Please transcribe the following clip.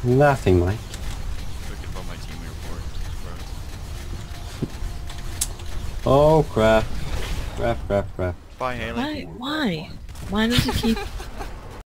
Nothing, Mike. Looking for my team report, bro. Oh crap. Crap. Bye, Haley. Why? Why? Why does he keep